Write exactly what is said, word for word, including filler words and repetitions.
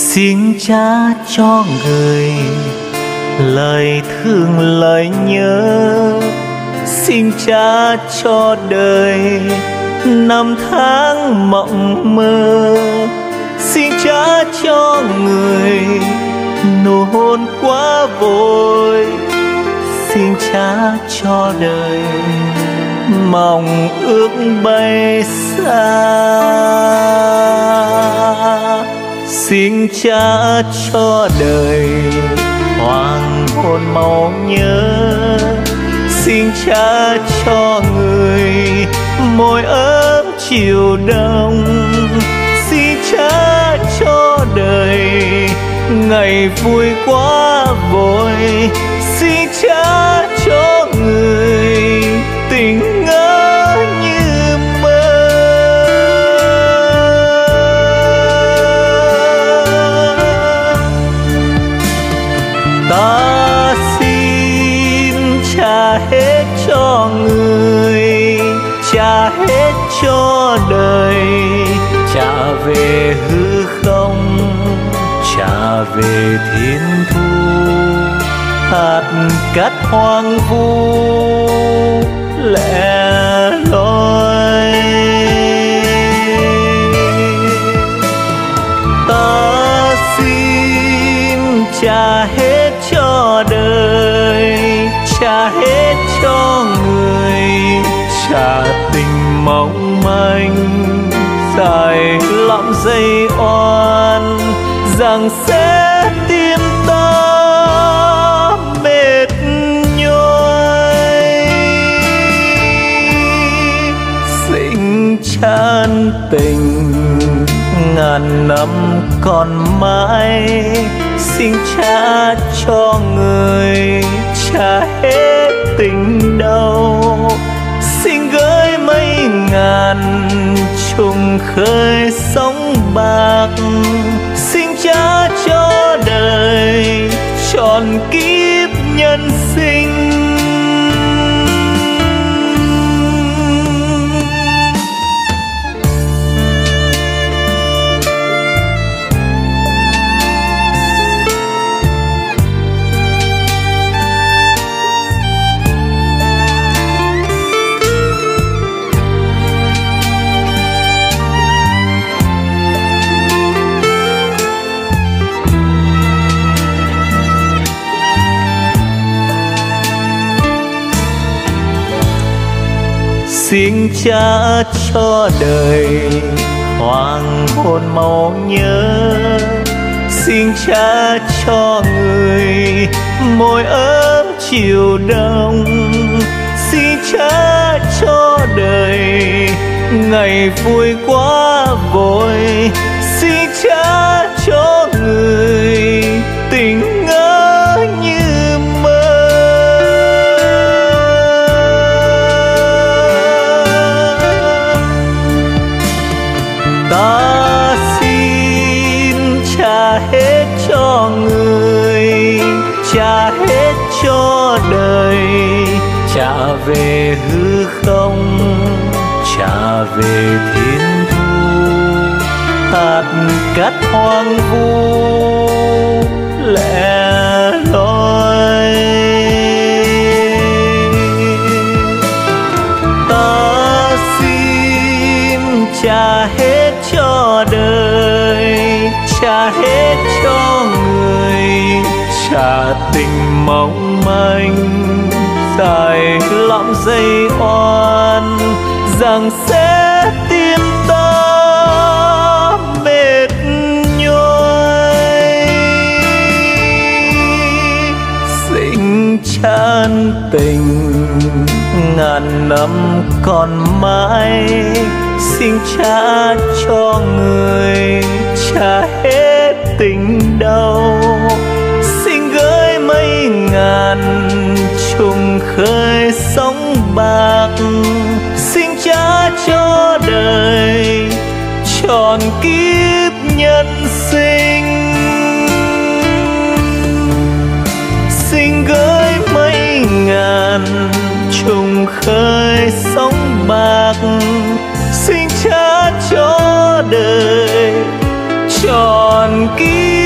Xin cha cho người lời thương lời nhớ, xin cha cho đời năm tháng mộng mơ, xin cha cho người nụ hôn quá vội, xin cha cho đời mong ước bay xa. Xin cha cho đời hoàng hôn màu nhớ, xin cha cho người môi ấm chiều đông, xin cha cho đời ngày vui quá vội, xin cha cho người tình ngỡ như mơ. Ta xin trả hết cho người, trả hết cho đời, trả về hư không, trả về thiên thu, hạt cát hoang vu lẻ loi. Ta xin trả hết cho đời, trả hết cho người, trả tình mong manh dài lắm dây oan, rằng sẽ tim ta mệt nhoài. Xin chan tình ngàn năm còn mãi, xin cha cho người trả hết tình đau, xin gửi mây ngàn trùng khơi sóng bạc, xin cha cho đời trọn kiếp nhân sinh. Xin cha cho đời hoàng hôn màu nhớ, xin cha cho người môi ấm chiều đông, xin cha cho đời ngày vui quá vội, xin cha cho người tình ngỡ như mơ. Ta xin trả hết cho người, trả hết cho đời, trả về hư không, trả về thiên thu, hạt cát hoang vu lẻ loi. Ta xin trả hết cho đời, trả hết cho người, trả tình mong manh dài lắm dây oan, rằng sẽ tim ta mệt nhoài. Xin chan tình ngàn năm còn mãi, xin cha cho người trả hết tình đau, xin gửi mây ngàn trùng khơi sóng bạc, xin cha cho đời trọn kiếp nhân sinh. Xin gửi mây ngàn trùng khơi sóng bạc, xin cha cho đời trọn kiếp